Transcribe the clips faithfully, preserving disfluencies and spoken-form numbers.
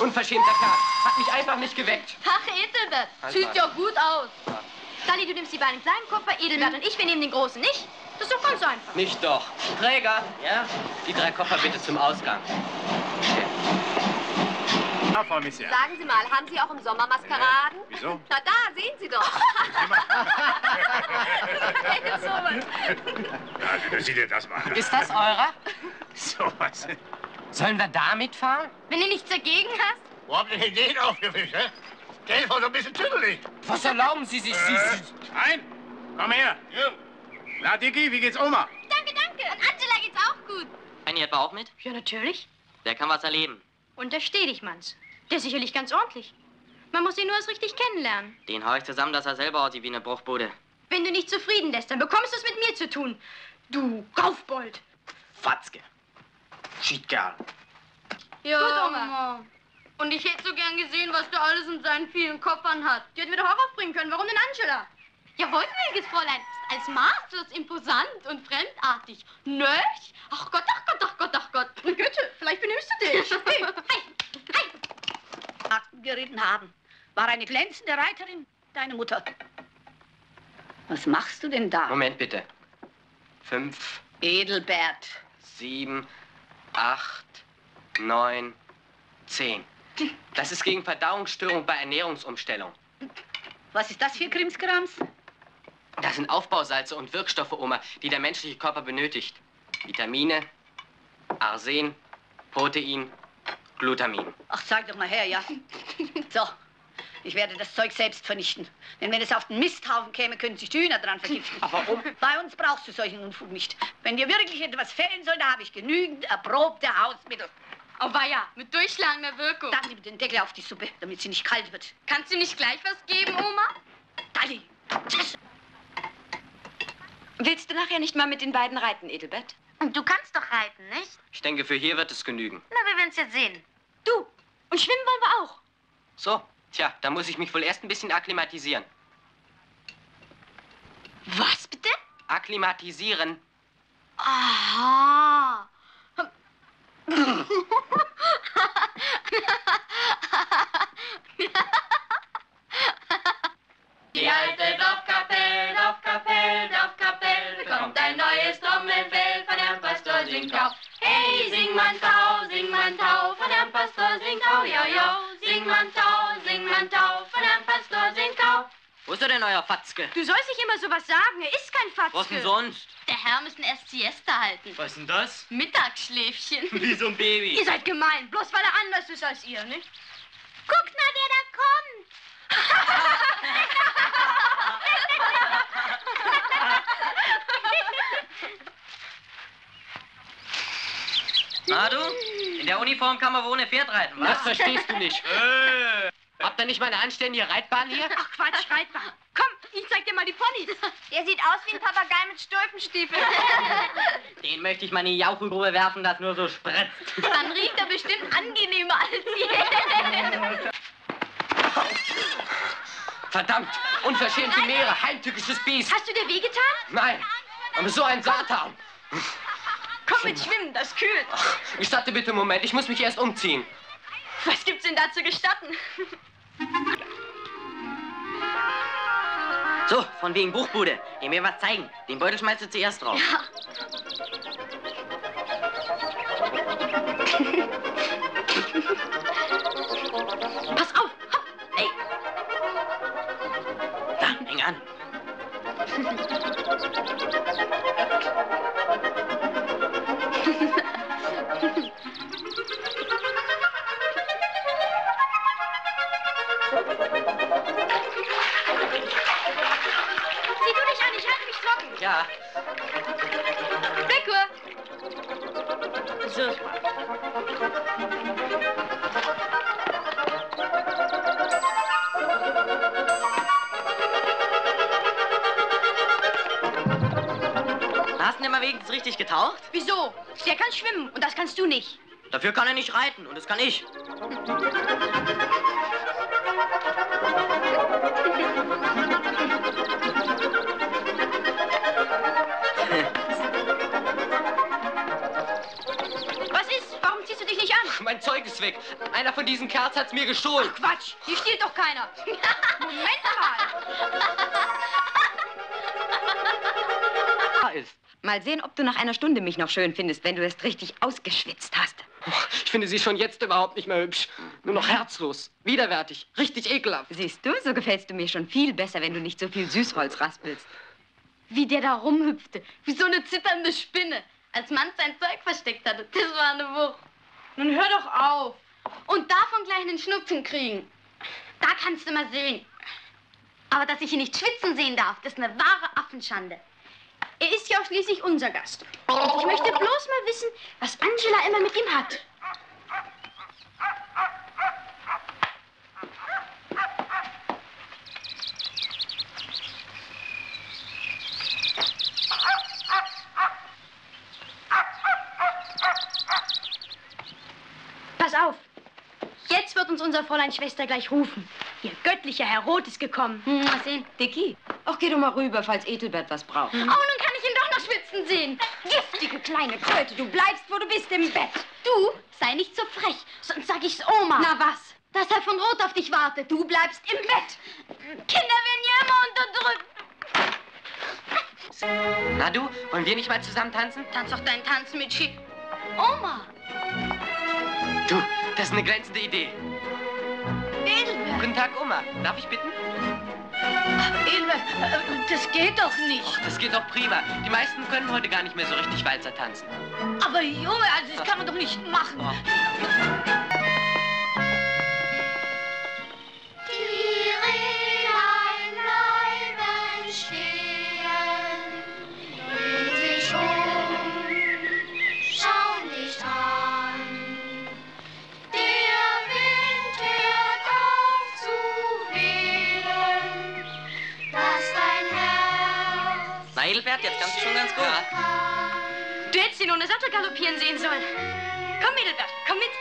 Unverschämter Kerl. Hat mich einfach nicht geweckt. Ach, Edelbert, Halt sieht mal. ja gut aus. Ja. Sally, du nimmst die beiden kleinen Koffer, Edelbert und ich, wir nehmen den großen, nicht? Das ist doch ganz einfach. Nicht doch. Träger, ja? Die drei Koffer bitte zum Ausgang. Ja, Frau Missier. Sagen Sie mal, haben Sie auch im Sommer Maskeraden? Äh, wieso? Na da, sehen Sie doch. Also, sieh dir das mal an. Ist das eurer? So was. Sollen wir da mitfahren? Wenn du nichts dagegen hast. Wo habt ihr denn den aufgefischt, hä? Der ist wohl so ein bisschen tüdelig. Was erlauben Sie sich? Sie, Äh, Sie, Ein, komm her. Na, Dicky, wie geht's Oma? Danke, danke. Und Angela geht's auch gut. Annie etwa auch mit? Ja, natürlich. Der kann was erleben. Und der Stehlichmanns. Der ist sicherlich ganz ordentlich. Man muss ihn nur erst richtig kennenlernen. Den hau ich zusammen, dass er selber aussieht wie eine Bruchbude. Wenn du nicht zufrieden lässt, dann bekommst du es mit mir zu tun. Du Kaufbold. Fatzke. Schiedkerl. Ja, gut, Oma. Und ich hätte so gern gesehen, was der alles in seinen vielen Koffern hat. Die hätten wir doch auch aufbringen können. Warum denn Angela? Ja, wohlmögliches Fräulein. Als maßlos imposant und fremdartig. Nöch? Ach Gott, ach Gott, ach Gott, ach Gott. Güte, vielleicht benimmst du dich. Hey, hey, hey. Marken geritten haben. War eine glänzende Reiterin, deine Mutter. Was machst du denn da? Moment bitte. Fünf, Edelbert. sieben, acht, neun, zehn. Das ist gegen Verdauungsstörung bei Ernährungsumstellung. Was ist das für Krimskrams? Das sind Aufbausalze und Wirkstoffe, Oma, die der menschliche Körper benötigt. Vitamine, Arsen, Protein, Glutamin. Ach, zeig doch mal her, ja. So, ich werde das Zeug selbst vernichten. Denn wenn es auf den Misthaufen käme, können sich die Hühner dran vergiften. Aber warum? Bei uns brauchst du solchen Unfug nicht. Wenn dir wirklich etwas fehlen soll, da habe ich genügend erprobte Hausmittel. Oh weia, mit durchschlagender Wirkung. Dann nimm den Deckel auf die Suppe, damit sie nicht kalt wird. Kannst du nicht gleich was geben, Oma? Dalli! Willst du nachher nicht mal mit den beiden reiten, Edelbert? Du kannst doch reiten, nicht? Ich denke, für hier wird es genügen. Na, wir werden es jetzt sehen. Du, und schwimmen wollen wir auch. So, tja, da muss ich mich wohl erst ein bisschen akklimatisieren. Was bitte? Akklimatisieren. Aha. Die alte Dorfkapelle, Dorfkapelle, Dorfkapelle bekommt ein neues Trommelfell von Herrn Pastor Singtau. Hey, sing man Tau, sing man Tau, von Herrn Pastor Singtau, jo, jo. Sing man Tau, sing man Tau, von Herrn Pastor Singtau. Wo ist er denn, euer Fatzke? Du sollst nicht immer sowas sagen. Er ist kein Fatzke. Was denn sonst? Der Herr müssen erst Siesta halten. Was ist denn das? Mittagsschläfchen. Wie so ein Baby. Ihr seid gemein, bloß weil er anders ist als ihr, nicht? Guckt mal, wer da kommt. Na du? In der Uniform kann man wohl ohne Pferd reiten, was? Das verstehst du nicht. Äh. Habt ihr nicht mal eine anständige Reitbahn hier? Ach Quatsch, Reitbahn. Komm, ich zeig dir mal die Ponys. Der sieht aus wie ein Papagei mit Stulpenstiefeln. Den möchte ich mal in die Jauchegrube werfen, das nur so spritzt. Dann riecht er bestimmt angenehmer als ihr. Verdammt, unverschämte Meere, heimtückisches Biest. Hast du dir wehgetan? Nein, aber so ein Satan. Komm mit schwimmen, das kühlt. Gestatte bitte einen Moment, ich muss mich erst umziehen. Was gibt's denn da zu gestatten? So, von wegen Bruchbude. Ihr mir was zeigen. Den Beutel schmeißt du zuerst drauf. Ja. Pass auf! Hopp! Ey! Da, häng an. Sieh du dich an, ich halte mich trocken. Ja. Beckur! So. Hast du denn mal wenigstens richtig getaucht? Wieso? Der kann schwimmen und das kannst du nicht. Dafür kann er nicht reiten und das kann ich. Was ist? Warum ziehst du dich nicht an? Ach, mein Zeug ist weg. Einer von diesen Kerls hat's mir gestohlen. Ach, Quatsch, hier stiehlt doch keiner. Moment mal. Ist. Mal sehen, ob du nach einer Stunde mich noch schön findest, wenn du es richtig ausgeschwitzt hast. Ich finde sie schon jetzt überhaupt nicht mehr hübsch. Nur noch herzlos, widerwärtig, richtig ekelhaft. Siehst du, so gefällst du mir schon viel besser, wenn du nicht so viel Süßholz raspelst. Wie der da rumhüpfte, wie so eine zitternde Spinne. Als Mann sein Zeug versteckt hatte, das war eine Wucht. Nun hör doch auf. Und davon gleich einen Schnupfen kriegen. Da kannst du mal sehen. Aber dass ich ihn nicht schwitzen sehen darf, das ist eine wahre Affenschande. Er ist ja auch schließlich unser Gast. Und ich möchte bloß mal wissen, was Angela immer mit ihm hat. Pass auf. Jetzt wird uns unser Fräulein Schwester gleich rufen. Ihr göttlicher Herr Roth ist gekommen. Hm, mal sehen. Dicky, ach, geh doch mal rüber, falls Etelbert was braucht. Oh, nun kann ich ihn doch noch schwitzen sehen. Giftige kleine Kröte, du bleibst, wo du bist, im Bett. Du, sei nicht so frech, sonst sag ich's Oma. Na was? Dass Herr von Roth auf dich wartet. Du bleibst im Bett. Kinder werden ja immer unterdrückt. Na du, wollen wir nicht mal zusammen tanzen? Tanz doch deinen Tanz mit Schi... Oma. Du, das ist eine glänzende Idee. Edelbert. Guten Tag, Oma. Darf ich bitten? Edelbert, äh, das geht doch nicht. Och, das geht doch prima. Die meisten können heute gar nicht mehr so richtig Walzer tanzen. Aber Junge, also das kann man doch nicht machen. Oh. Die Rehlein bleiben stehen, drehen sich um, schauen nicht an. Der Wind hört auf zu wehen, dass dein Herz Na, Edelbert, jetzt kannst du schon ganz gut. Ja. Du hättest ihn nur eine Sattel galoppieren sehen sollen. Komm, Edelbert, komm mit.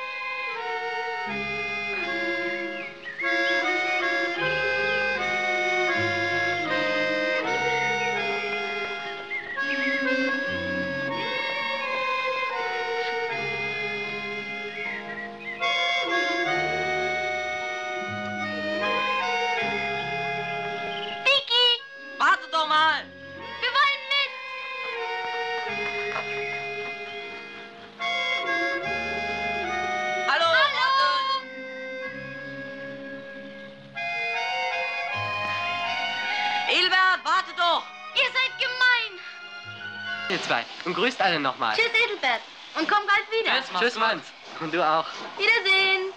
Vicky, Warte doch mal. wir wollen mit. Hallo, Hallo. Edelbert, warte doch. Ihr seid gemein. Ihr zwei. Und grüßt alle nochmal. Tschüss, Edelbert. Und komm bald wieder. Tschüss, Manns. Und du auch. Wiedersehen.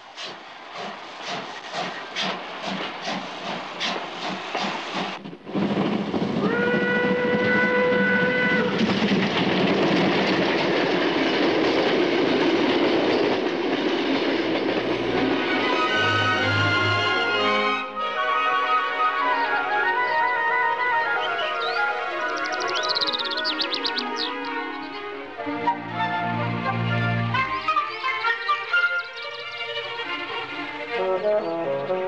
Thank you.